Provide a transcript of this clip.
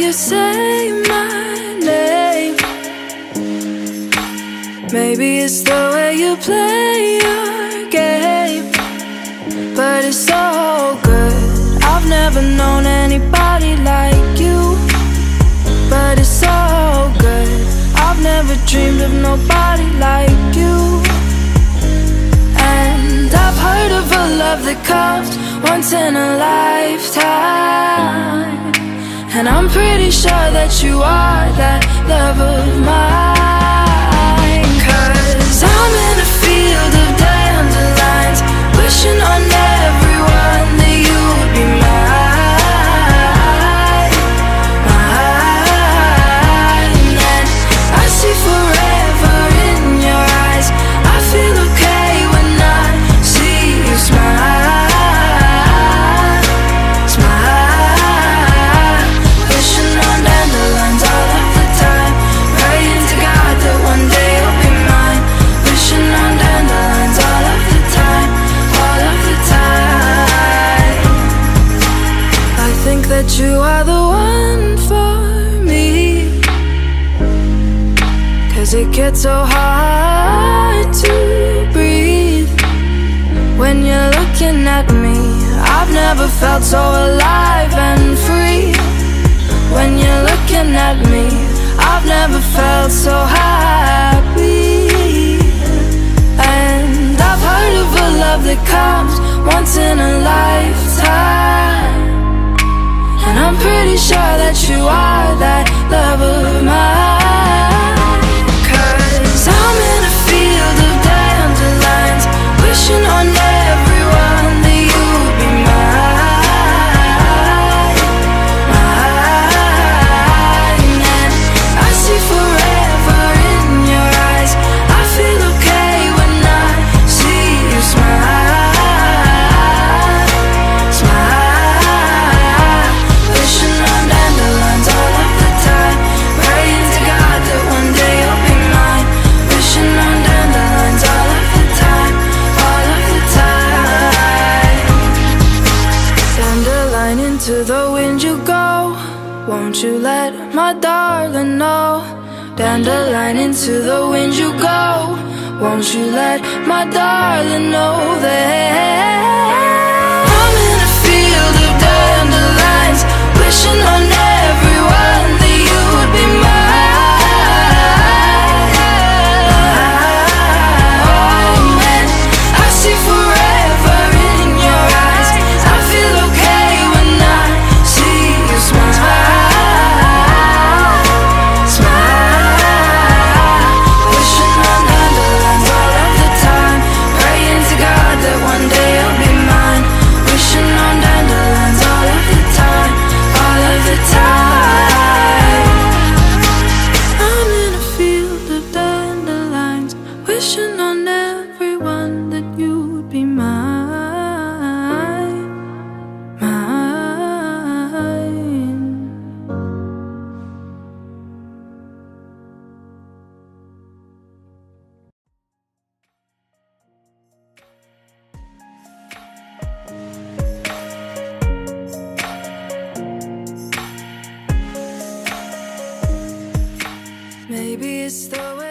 you say my name. Maybe it's the way you play your game, but it's so good. I've never known anybody like you, but it's so good. I've never dreamed of nobody like you. And I've heard of a love that comes once in a lifetime, and I'm pretty sure that you are that love of mine. 'Cause I'm in a field of dandelions, wishing on everyone that you would be mine, mine. And I see forever in your eyes. I feel okay when I see you smile, smile. Wishing on dandelions all of the time, praying to God that one day you'll be mine. Wishing on dandelions all of the time, all of the time. I think that you are the one for me, 'cause it gets so hard to breathe when you're looking at me. I've never felt so alive and free. When you're looking at me, I've never felt so happy. And I've heard of a love that comes once in a lifetime, and I'm pretty sure that you are that love of mine. 'Cause I'm in a field of dandelions, wishing on everyone that you would be mine, mine. And I see forever in your eyes. I feel okay when I see you smile, smile. Wishing on dandelions all of the time, praying to God that one day you'll be mine. Wishing on dandelions all of the time, all of the time. Dandelion, into the wind you go, won't you let my darling know? Dandelion, into the wind you go, won't you let my darling know that I'm in a field of dandelions, wishing on everyone that you would be mine. And I see forever in your eyes. I feel okay when I see you smile, smile. Wishing on dandelions all of the time, praying to God that one day you'll be mine. Wishing on dandelions all of the time, all of the time. I'm in a field of dandelions, wishing on everyone that you would be mine, mine. Maybe it's the way